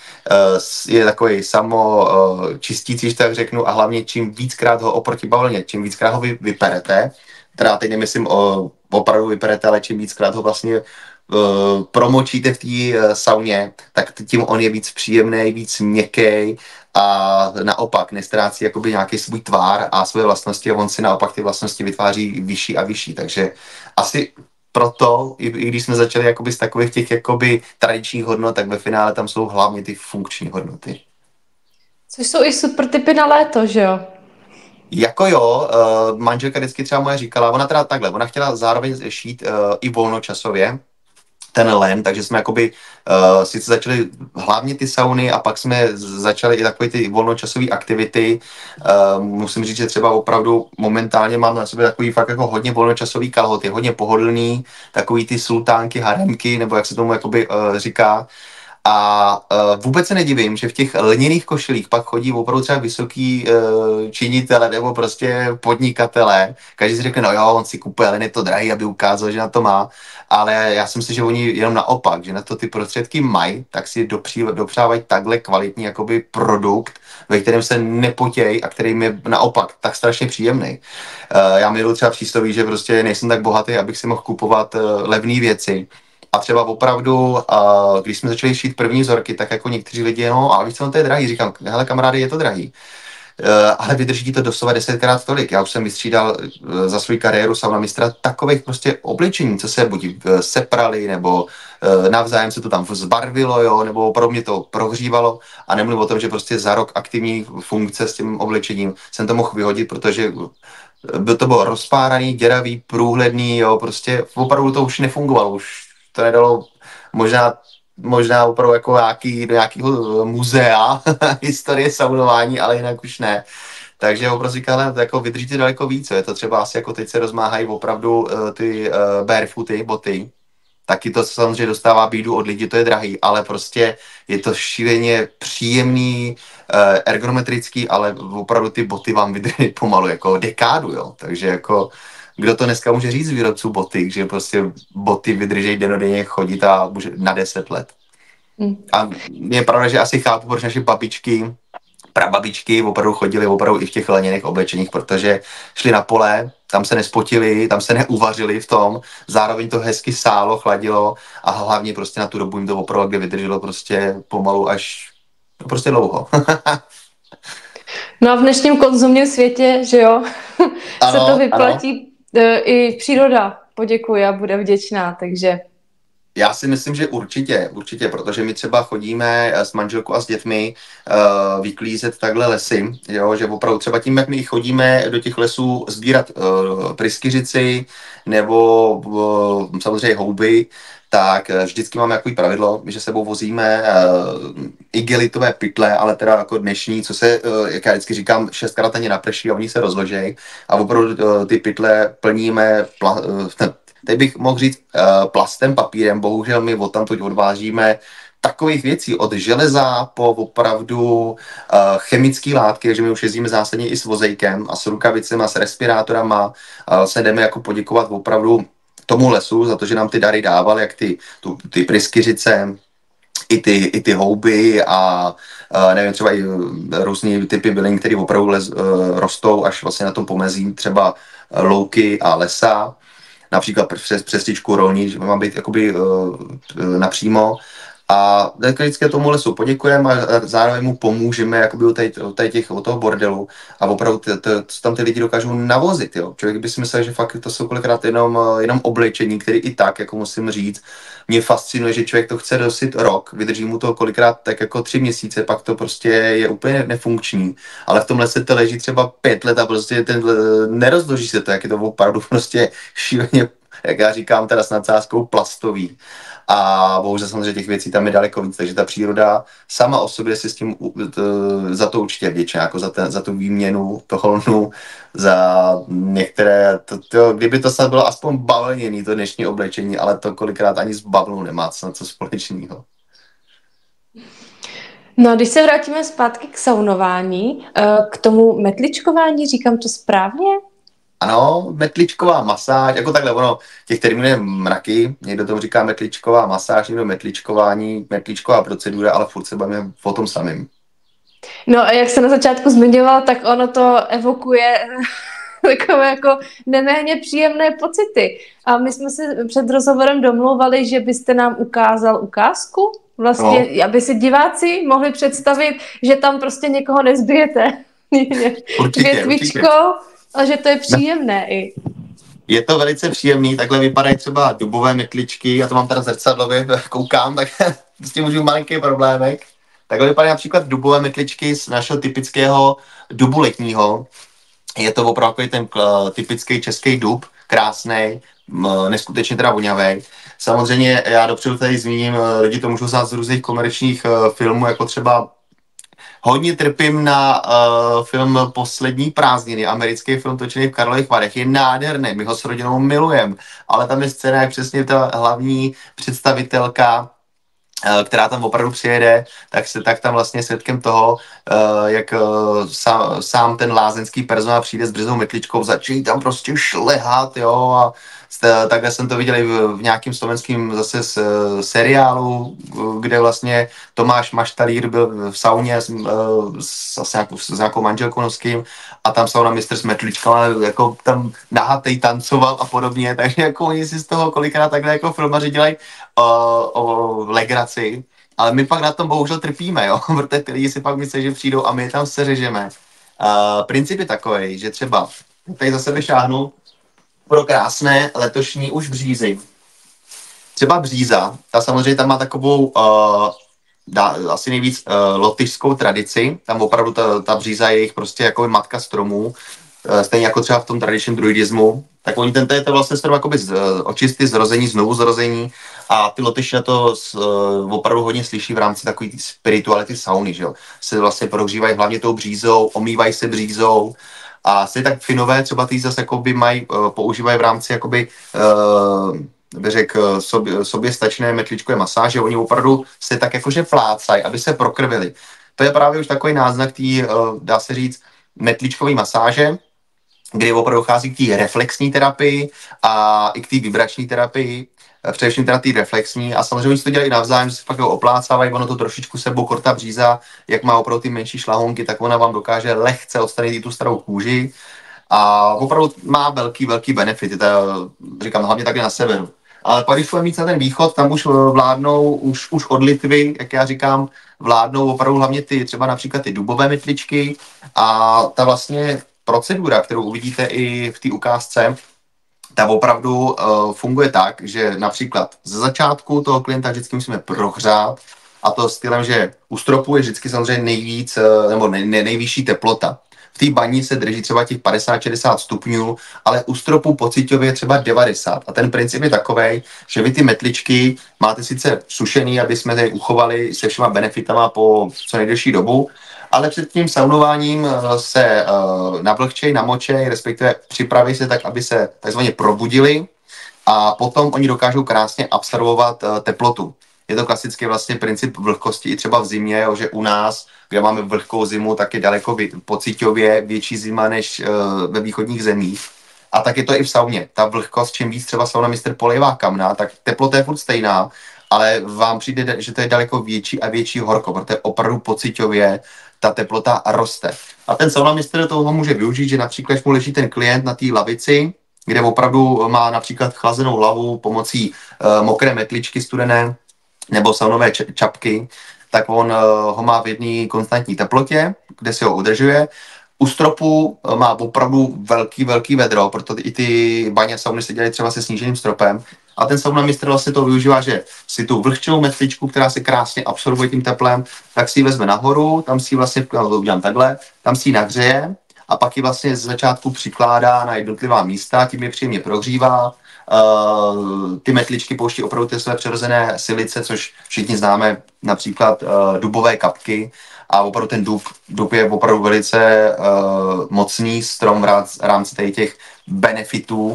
je takový samo čistící, když tak řeknu, a hlavně čím víckrát ho oproti bavlně, čím víckrát ho vy, vyperete, teda teď nemyslím o opravdu vyperete, ale čím víckrát ho vlastně uh, promočíte v té uh, sauně, tak tím on je víc příjemný, víc měkký a naopak nestrácí jakoby nějaký svůj tvár a své vlastnosti a on si naopak ty vlastnosti vytváří vyšší a vyšší, takže asi proto, i, i když jsme začali jakoby z takových těch jakoby tradičních hodnot, tak ve finále tam jsou hlavně ty funkční hodnoty. Což jsou i super tipy na léto, že jo? Jako jo, uh, manželka vždycky třeba moje říkala, ona teda takhle, ona chtěla zároveň šít uh, i volnočasově ten len, takže jsme jakoby uh, sice začali hlavně ty sauny a pak jsme začali i takové ty volnočasové aktivity. Uh, musím říct, že třeba opravdu momentálně mám na sobě takový fakt jako hodně volnočasový kalhoty, hodně pohodlný, takový ty sultánky, haremky, nebo jak se tomu jakoby uh, říká. A uh, vůbec se nedivím, že v těch lněných košilích pak chodí opravdu třeba vysoký uh, činitele nebo prostě podnikatelé. Každý si řekne, no jo, on si kupuje, ale je to drahý, aby ukázal, že na to má. Ale já si myslím, že oni jenom naopak, že na to ty prostředky mají, tak si dopří, dopřávají takhle kvalitní jakoby produkt, ve kterém se nepotějí a kterým je naopak tak strašně příjemný. Uh, já miluji třeba přísloví, že prostě nejsem tak bohatý, abych si mohl kupovat uh, levné věci. A třeba opravdu, uh, když jsme začali šít první vzorky, tak jako někteří lidi, no a víš co, to je drahý, říkám, hele kamarády, je to drahý. Uh, ale vydrží ti to doslova desetkrát tolik. Já už jsem vystřídal uh, za svou kariéru sauna mistra takových prostě oblečení, co se buď uh, seprali, nebo uh, navzájem se to tam zbarvilo, jo, nebo opravdu mě to prohřívalo. A nemluvím o tom, že prostě za rok aktivní funkce s tím oblečením jsem to mohl vyhodit, protože by to bylo rozpáraný, děravý, průhledný, jo, prostě opravdu to už nefungovalo, už to nedalo možná, možná opravdu jako nějaký, do nějakého muzea historie saunování, ale jinak už ne. Takže opravdu říkám, jako vydržíte daleko více. Je to třeba asi jako teď se rozmáhají opravdu uh, ty uh, barefooty, boty. Taky to samozřejmě dostává bídu od lidí, to je drahý, ale prostě je to šíleně příjemný, uh, ergonometrický, ale opravdu ty boty vám vydrží pomalu jako dekádu, jo. Takže jako kdo to dneska může říct z výrobců boty, že prostě boty vydrží dennodenně chodit a může na deset let. Hmm. A je pravda, že asi chápu, proč naše babičky, prababičky opravdu chodili opravdu i v těch lněných oblečeních, protože šli na pole, tam se nespotili, tam se neuvařili v tom, zároveň to hezky sálo, chladilo a hlavně prostě na tu dobu jim to opravdu kde vydrželo prostě pomalu až no prostě dlouho. No a v dnešním konzumním světě, že jo, ano, se to vyplatí, ano. I příroda poděkuje a bude vděčná, takže... Já si myslím, že určitě, určitě, protože my třeba chodíme s manželkou a s dětmi uh, vyklízet takhle lesy, jo, že opravdu třeba tím, jak my chodíme do těch lesů sbírat uh, pryskyřici nebo uh, samozřejmě houby, tak vždycky máme takový pravidlo, že sebou vozíme uh, igelitové pytle, ale teda jako dnešní, co se, uh, jak já vždycky říkám, šestkrát ani naprší a oni se rozložejí a opravdu uh, ty pytle plníme pla, uh, teď bych mohl říct uh, plastem, papírem, bohužel my odtamtud odvážíme takových věcí, od železa po opravdu uh, chemické látky, že my už jezdíme zásadně i s vozejkem a s rukavicemi a s respirátorama, uh, se jdeme jako poděkovat opravdu tomu lesu za to, že nám ty dary dával, jak ty, tu, ty pryskyřice, i ty, i ty houby a uh, nevím, třeba i různý typy bylin, které opravdu les, uh, rostou až vlastně na tom pomezí, třeba louky a lesa, například přes přestičku rolní, že má být jakoby uh, napřímo. A vždycky tomu lesu poděkujeme a zároveň mu pomůžeme jakoby u, tej, u, tej těch, u toho bordelu a opravdu t, t, tam ty lidi dokážou navozit. Jo. Člověk by si myslel, že fakt to jsou kolikrát jenom, jenom oblečení, který i tak, jako musím říct, mě fascinuje, že člověk to chce nosit rok, vydrží mu to kolikrát tak jako tři měsíce, pak to prostě je úplně nefunkční, ale v tom lese to leží třeba pět let a prostě ten, nerozloží se to, jak je to opravdu prostě šíleně, jak já říkám, teda s nadsázkou plastový. A bohužel samozřejmě těch věcí tam je daleko víc, takže ta příroda sama o sobě si s tím za to určitě vděčná, jako za, ten, za tu výměnu toho lnu, za některé, to, to, kdyby to snad bylo aspoň bavlněný, to dnešní oblečení, ale to kolikrát ani s bavlnou nemá co, co společného. No a když se vrátíme zpátky k saunování, k tomu metličkování, říkám to správně? Ano, metličková masáž, jako takhle ono, těch termínů je mraky, někdo tomu říká metličková masáž, někdo metličkování, metličková procedura, ale furt se bavíme o tom samým. No a jak se na začátku zmiňoval, tak ono to evokuje takové jako neméně příjemné pocity. A my jsme se před rozhovorem domlouvali, že byste nám ukázal ukázku, vlastně, no. Aby si diváci mohli představit, že tam prostě někoho nezbijete. Určitě, určitě. A že to je příjemné no. i. Je to velice příjemný, takhle vypadají třeba dubové metličky, já to mám teda zrcadlově, koukám, tak s tím můžu malinký problémek. Takhle vypadají například dubové metličky z našeho typického dubu letního. Je to opravdu ten typický český dub, krásný, neskutečně teda vonavý. Samozřejmě já dopředu tady zmíním, lidi to můžou znát z různých komerčních filmů, jako třeba hodně trpím na uh, film Poslední prázdniny, americký film točený v Karlových Varech. Je nádherný, my ho s rodinou milujeme, ale tam je scéna, jak přesně ta hlavní představitelka, uh, která tam opravdu přijede, tak, se, tak tam vlastně svědkem toho, uh, jak uh, sám, sám ten lázeňský personál přijde s březnou metličkou, začíná tam prostě šlehat, jo, a takhle jsem to viděl i v, v nějakým slovenským zase z, seriálu, kde vlastně Tomáš Maštalír byl v sauně s, s, s, nějakou, s nějakou manželkou noským a tam sauna mistr s metličkama, jako tam nahatej tancoval a podobně, takže jako oni si z toho kolikrát takhle jako filmaři dělají o, o legraci, ale my pak na tom bohužel trpíme, jo, protože ty lidi si pak myslí, že přijdou a my je tam seřežeme. Uh, princip je takový, že třeba tady za sebe šáhnu pro krásné letošní už břízy. Třeba bříza, ta samozřejmě tam má takovou uh, dá, asi nejvíc uh, lotyšskou tradici, tam opravdu ta, ta bříza je jejich prostě jako matka stromů, uh, stejně jako třeba v tom tradičním druidismu, tak oni ten je to vlastně strom jakoby z, uh, očisty, zrození, znovu zrození a ty Lotyši na to uh, opravdu hodně slyší v rámci takové spirituality sauny, že jo, se vlastně prohřívají hlavně tou břízou, omývají se břízou. A stejně tak Finové třeba ty zase jakoby mají, uh, používají v rámci jakoby, uh, bych řekl, sobě, sobě stačné metličkové masáže, oni opravdu se tak jakože plácají, aby se prokrvili. To je právě už takový náznak tý, uh, dá se říct, metličkové masáže, kdy opravdu dochází k té reflexní terapii a i k té vibrační terapii, především teda té reflexní, a samozřejmě oni si to dělají navzájem, že se fakt oplácávají, ono to trošičku sebou korta bříza, jak má opravdu ty menší šlahonky, tak ona vám dokáže lehce odstranit i tu starou kůži a opravdu má velký, velký benefity, to říkám hlavně takhle na severu. Ale pak, když budeme mít na ten východ, tam už vládnou, už, už od Litvy, jak já říkám, vládnou opravdu hlavně ty, třeba například ty dubové metličky a ta vlastně procedura, kterou uvidíte i v té ukázce, ta opravdu uh, funguje tak, že například ze začátku toho klienta vždycky musíme prohřát, a to stylem, že u stropu je vždycky samozřejmě nejvíc, uh, nebo nej, nej, nejvyšší teplota. V té bani se drží třeba těch padesát šedesát stupňů, ale u stropu pocitově třeba devadesát. A ten princip je takovej, že vy ty metličky máte sice sušený, aby jsme je uchovali se všema benefitama po co nejdelší dobu, ale před tím saunováním se uh, navlhčej, namočej, respektive připraví se tak, aby se takzvaně probudili a potom oni dokážou krásně absorbovat uh, teplotu. Je to klasický vlastně princip vlhkosti i třeba v zimě, jo, že u nás, kde máme vlhkou zimu, tak je daleko vě- pocitově větší zima než uh, ve východních zemích. A tak je to i v sauně. Ta vlhkost, čím víc třeba sauna mistr polejvá kamna, tak teplota je furt stejná, ale vám přijde, že to je daleko větší a větší horko, protože opravdu pocitově ta teplota roste. A ten saunamistr toho může využít, že například, když mu leží ten klient na té lavici, kde opravdu má například chlazenou hlavu pomocí uh, mokré metličky studené nebo saunové č- čapky, tak on uh, ho má v jedné konstantní teplotě, kde si ho udržuje. U stropu uh, má opravdu velký, velký vedro, proto i ty baně sauny se dělají třeba se sníženým stropem. A ten saunamistr vlastně to využívá, že si tu vlhčenou metličku, která se krásně absorbuje tím teplem, tak si ji vezme nahoru, tam si ji vlastně, no to udělám takhle, tam si ji nahřeje a pak ji vlastně z začátku přikládá na jednotlivá místa, tím je příjemně prohřívá. Uh, ty metličky pouští opravdu ty své přirozené silice, což všichni známe, například uh, dubové kapky. A opravdu ten dub, dub je opravdu velice uh, mocný strom v rámci těch benefitů.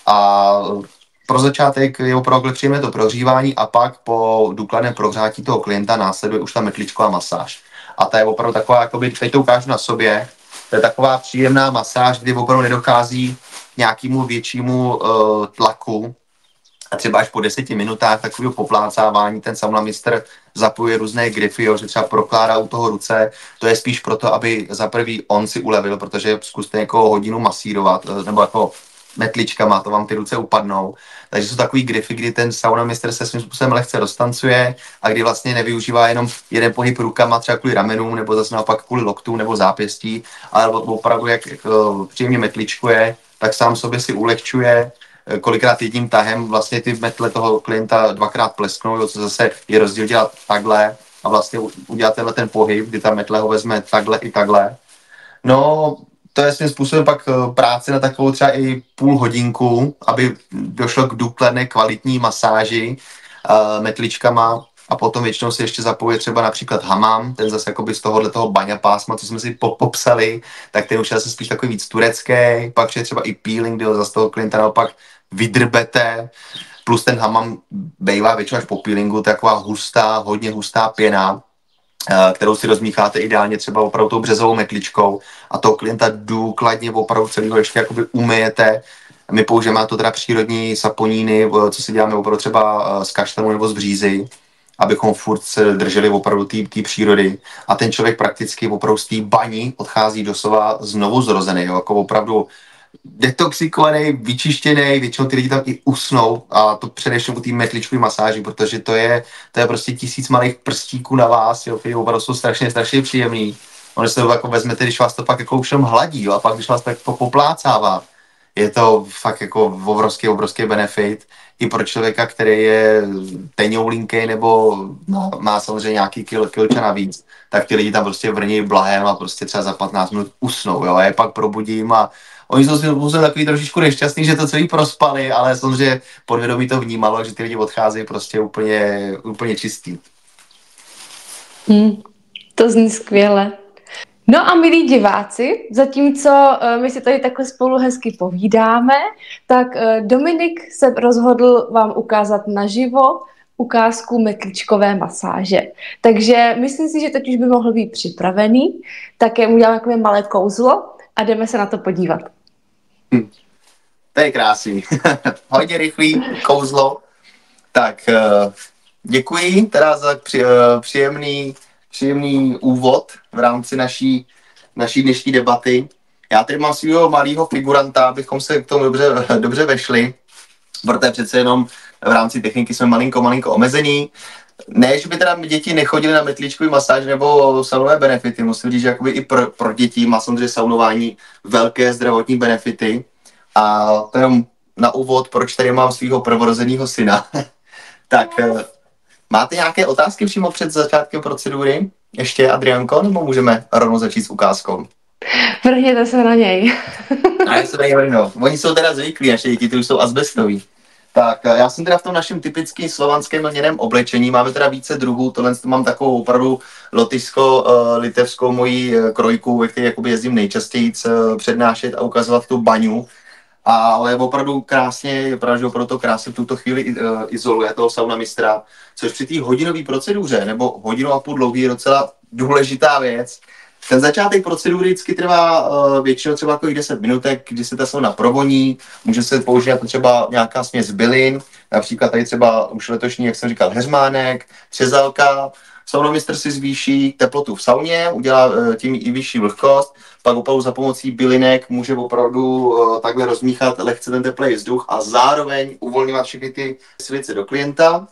A pro začátek je opravdu příjemné to prohřívání a pak po důkladném prohřátí toho klienta následuje už ta metličková masáž. A ta je opravdu taková, jakoby, teď to ukážu na sobě, to je taková příjemná masáž, kdy opravdu nedochází nějakému většímu uh, tlaku. A třeba až po deseti minutách takového poplácávání ten saunamistr zapojuje různé grify, jo, že třeba prokládá u toho ruce. To je spíš proto, aby za prvý on si ulevil, protože zkuste někoho hodinu masírovat, nebo jako metličkama, to vám ty ruce upadnou. Takže jsou takový grify, kdy ten saunamistr se svým způsobem lehce roztancuje a kdy vlastně nevyužívá jenom jeden pohyb rukama, třeba kvůli ramenům, nebo zase naopak kvůli loktům nebo zápěstí, ale opravdu jak uh, příjemně metličkuje, tak sám sobě si ulehčuje, kolikrát jedním tahem vlastně ty metle toho klienta dvakrát plesknou, jo, co zase je rozdíl dělat takhle a vlastně udělat tenhle ten pohyb, kdy ta metle ho vezme takhle i takhle. No, to je svým způsobem pak práce na takovou třeba i půl hodinku, aby došlo k důkladné kvalitní masáži uh, metličkama a potom většinou si ještě zapojuje třeba například hamám, ten zase jakoby z tohohle toho baňa pásma, co jsme si popsali, tak ten už je zase spíš takový víc turecký, pak je třeba i peeling, kdy ho zase toho klienta naopak vydrbete, plus ten hamam bejvá většinou až po peelingu, taková hustá, hodně hustá pěna, kterou si rozmícháte ideálně třeba opravdu tou březovou metličkou a toho klienta důkladně opravdu celého ještě jakoby umyjete. My použijeme to teda přírodní saponíny, co si děláme opravdu třeba z kaštanu nebo z břízy, abychom furt se drželi opravdu té přírody. A ten člověk prakticky opravdu z té baní odchází doslova znovu zrozený, jo? Jako opravdu detoxikovaný, vyčištěný, většinou ty lidi tam i usnou a to především u té metličkové masáži, protože to je, to je prostě tisíc malých prstíků na vás, jo, které opravdu jsou strašně, strašně příjemný. Ono se to jako vezmete, když vás to pak jako všem hladí, jo, a pak když vás to jako poplácává. Je to fakt jako obrovský, obrovský benefit i pro člověka, který je teňoulinkej nebo no, má samozřejmě nějaký kil, kilča navíc, tak ty lidi tam prostě vrní blahem a prostě třeba za patnáct minut usnou, jo, a je pak probudím a oni jsou si takový trošičku nešťastný, že to celý prospali, ale samozřejmě podvědomí to vnímalo, že ty lidi odcházejí prostě úplně, úplně čistý. Hmm, to zní skvěle. No a milí diváci, zatímco uh, my si tady takhle spolu hezky povídáme, tak uh, Dominik se rozhodl vám ukázat naživo ukázku metličkové masáže. Takže myslím si, že teď už by mohl být připravený, tak mu uděláme takové malé kouzlo a jdeme se na to podívat. Hm. To je krásný. Hodně rychlý kouzlo. Tak děkuji teda za příjemný, příjemný úvod v rámci naší, naší dnešní debaty. Já tady mám svého malého figuranta, abychom se k tomu dobře, dobře vešli, protože přece jenom v rámci techniky jsme malinko, malinko omezení. Ne, že by teda děti nechodily na metličkový masáž nebo saunové benefity, musím říct, že jakoby i pro, pro děti má samozřejmě saunování velké zdravotní benefity. A to jenom na úvod, proč tady mám svého prvorozeného syna. Tak máte nějaké otázky přímo před začátkem procedury? Ještě, Adriánko, nebo můžeme rovnou začít s ukázkou? Vrhněte se na něj. A já se tady vrhnu. Oni jsou teda zvyklí, naše děti, ty už jsou azbestoví. Tak já jsem teda v tom našem typickém slovanském lněném oblečení, máme teda více druhů, tohle mám takovou opravdu lotyšsko-litevskou moji krojku, ve které jakoby jezdím nejčastěji přednášet a ukazovat tu baňu. Ale opravdu krásně, opravdu, že opravdu to krásně v tuto chvíli izoluje toho sauna mistra, což při té hodinové proceduře, nebo hodinu a půl dlouhý, je docela důležitá věc. Ten začátek procedury vždycky trvá uh, většinou třeba jako deset minutek, kdy se ta sauna provoní, může se použít třeba nějaká směs bylin, například tady třeba už letošní, jak jsem říkal, heřmánek, třezalka. Saunamistr si zvýší teplotu v sauně, udělá uh, tím i vyšší vlhkost, pak opravdu za pomocí bylinek může opravdu uh, takhle rozmíchat lehce ten teplý vzduch a zároveň uvolňovat všechny ty silice do klienta.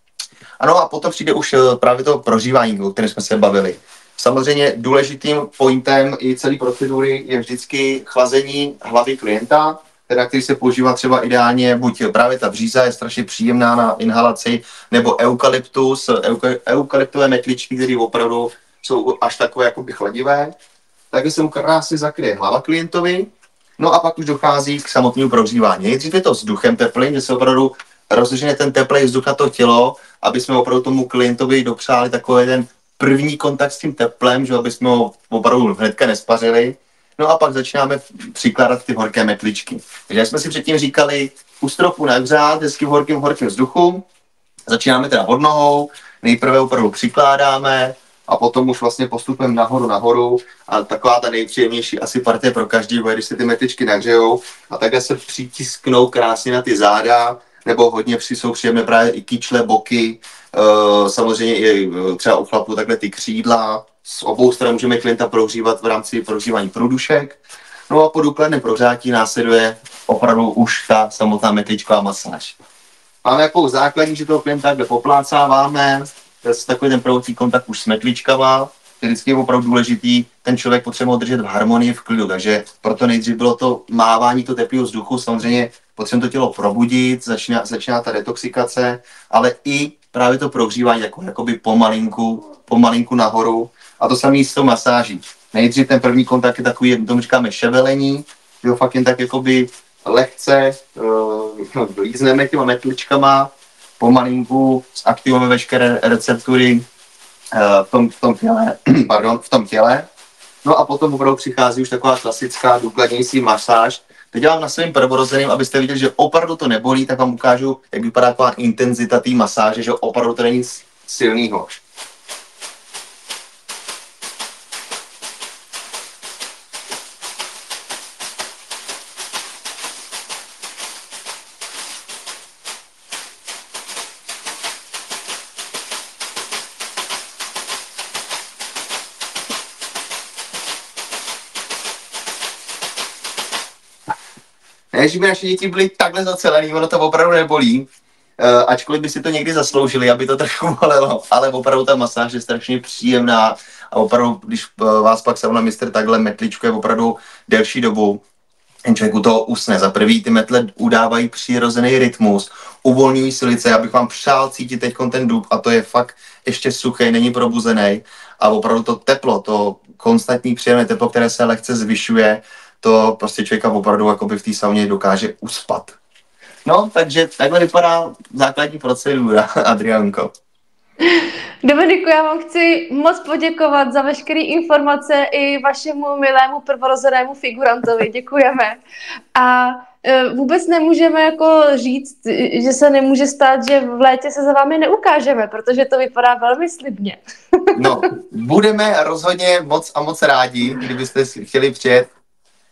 Ano, a potom přijde už uh, právě to prožívání, o kterém jsme se bavili. Samozřejmě důležitým pointem i celé procedury je vždycky chlazení hlavy klienta, teda který se používá třeba ideálně, buď právě ta bříza je strašně příjemná na inhalaci, nebo eukalyptus, eukalyptové metličky, které opravdu jsou až takové jakoby chladivé. Takže se mu krásně zakryje hlava klientovi, no a pak už dochází k samotnému prohřívání. Nejdřív je to vzduchem teplým, že se opravdu rozžene ten teplý vzduch na to tělo, aby jsme opravdu tomu klientovi dopřáli takový ten první kontakt s tím teplem, že aby jsme ho opravdu hnedka nespařili. No a pak začínáme přikládat ty horké metličky. Takže jak jsme si předtím říkali, u stropu nahřát, hezky v horkém, horkém vzduchu. Začínáme teda od nohou, nejprve opravdu přikládáme a potom už vlastně postupem nahoru, nahoru. A taková ta nejpříjemnější asi partie pro každého, když se ty metličky nahřejou a takhle se přitisknou krásně na ty záda, nebo hodně při jsou příjemné právě i kyčle, boky, uh, samozřejmě i třeba u chlapů takhle ty křídla. Z obou stran můžeme klienta prohřívat v rámci prohřívání průdušek. No a po důkladném prohřátí následuje opravdu už ta samotná metličková masáž. Máme jakou základní, že toho klienta takhle poplácáváme, to je takový ten prvotní kontakt už s metličkama, vždycky je opravdu důležitý, ten člověk potřebuje držet v harmonii, v klidu, takže proto nejdřív bylo to mávání to teplého vzduchu, samozřejmě potřebujeme to tělo probudit, začíná, začíná ta detoxikace, ale i právě to prohřívání jako, jakoby pomalinku, pomalinku nahoru a to samé s tou masáží. Nejdřív ten první kontakt je takový, tomu říkáme ševelení, že ho fakt jen tak jakoby lehce uh, lízneme těma metličkama, pomalinku zaktivujeme veškeré receptury uh, v, tom, v, tom těle, pardon, v tom těle. No a potom opravdu přichází už taková klasická důkladnější masáž. Teď dělám na svým prvorozeným, abyste viděli, že opravdu to nebolí, tak vám ukážu, jak vypadá taková intenzita té masáže, že opravdu to není nic silného. Ne, že by naše děti byly takhle zacelený, ono to opravdu nebolí, uh, ačkoliv by si to někdy zasloužili, aby to trochu bolelo, ale opravdu ta masáž je strašně příjemná a opravdu, když uh, vás pak saunamistr takhle metličkuje opravdu delší dobu, ten člověk u toho usne. Za prvý ty metle udávají přirozený rytmus, uvolňují silice, já bych vám přál cítit teď ten dub a to je fakt ještě suchý, není probuzený a opravdu to teplo, to konstantní příjemné teplo, které se lehce zvyšuje, to prostě člověka opravdu jakoby v té sauně dokáže uspat. No, takže takhle vypadá základní procedura, Adriánko. Dominiku, já vám chci moc poděkovat za veškeré informace i vašemu milému prvorozenému figurantovi. Děkujeme. A e, vůbec nemůžeme jako říct, že se nemůže stát, že v létě se za vámi neukážeme, protože to vypadá velmi slibně. No, budeme rozhodně moc a moc rádi, kdybyste chtěli přijet.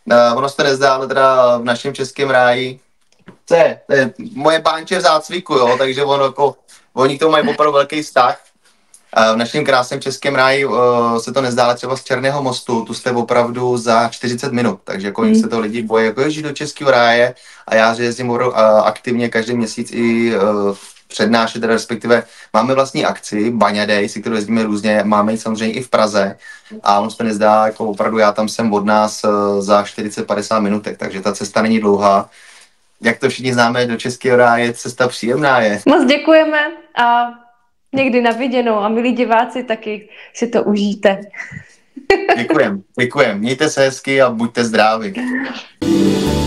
Uh, ono se to nezdá, ale teda v našem českém ráji, to je, to je moje bánče v zácviku, jo, takže ono jako, oni k tomu mají opravdu velký vztah. Uh, v našem krásném českém ráji uh, se to nezdá, ale třeba z Černého mostu, tu jste opravdu za čtyřicet minut, takže jako hmm. se to lidi bojí, jako ježí do českého ráje a já, že jezdím uh, aktivně každý měsíc i uh, přednášet, teda respektive máme vlastní akci, Baňa Day, si kterou jezdíme různě, máme ji samozřejmě i v Praze a on se nezdá, jako opravdu já tam jsem od nás uh, za čtyřicet padesát minutek, takže ta cesta není dlouhá. Jak to všichni známe, do Českého ráje cesta příjemná je. Moc děkujeme a někdy na viděnou a milí diváci taky si to užijte. Děkujem, děkujem. Mějte se hezky a buďte zdraví.